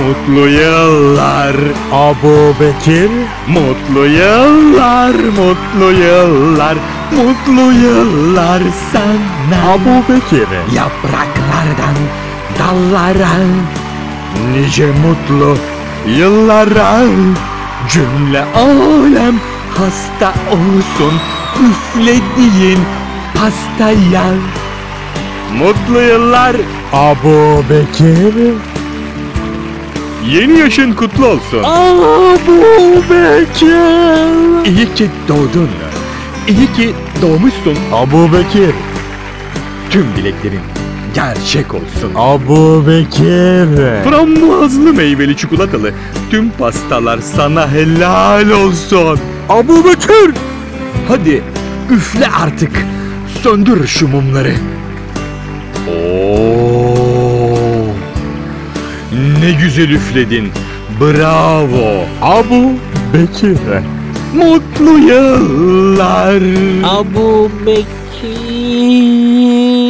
Mutlu yıllar Abu Bekir. Mutlu yıllar, mutlu yıllar, mutlu yıllar sana. Abu Bekir. Yapraklardan dallara, nice mutlu yıllara. Cümle alem hasta olsun üflediğin pastaya. Mutlu yıllar. Abu Bekir. Yeni yaşın kutlu olsun. Abu Bekir. İyi ki doğdun. İyi ki doğmuşsun. Abu Bekir. Tüm dileklerin gerçek olsun. Abu Bekir. Frambuazlı meyveli çikolatalı tüm pastalar sana helal olsun. Abu Bekir. Hadi üfle artık. Söndür şu mumları. Oo! Ne güzel üfledin. Bravo. Abu Bekir. Mutlu yıllar. Abu Bekir.